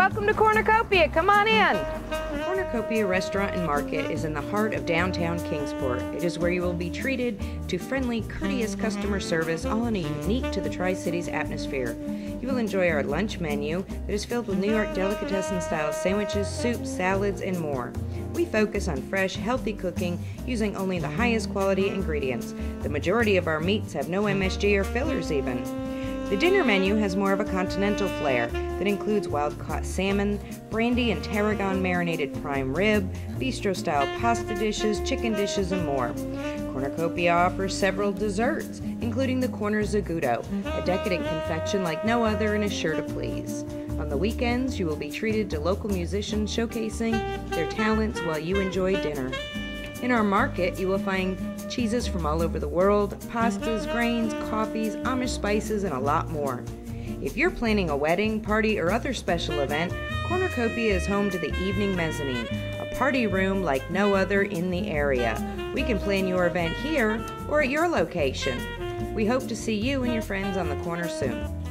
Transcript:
Welcome to Cornucopia. Come on in. Cornucopia Restaurant and Market is in the heart of downtown Kingsport. It is where you will be treated to friendly, courteous customer service, all in a unique to the Tri-Cities atmosphere. You will enjoy our lunch menu that is filled with New York delicatessen-style sandwiches, soups, salads, and more. We focus on fresh, healthy cooking using only the highest quality ingredients. The majority of our meats have no MSG or fillers even. The dinner menu has more of a continental flair that includes wild-caught salmon, brandy and tarragon marinated prime rib, bistro-style pasta dishes, chicken dishes, and more. Cornucopia offers several desserts, including the Corner Zaguto, a decadent confection like no other and is sure to please. On the weekends, you will be treated to local musicians showcasing their talents while you enjoy dinner. In our market, you will find cheeses from all over the world, pastas, grains, coffees, Amish spices, and a lot more. If you're planning a wedding, party, or other special event, Cornucopia is home to the Evening Mezzanine, a party room like no other in the area. We can plan your event here or at your location. We hope to see you and your friends on the corner soon.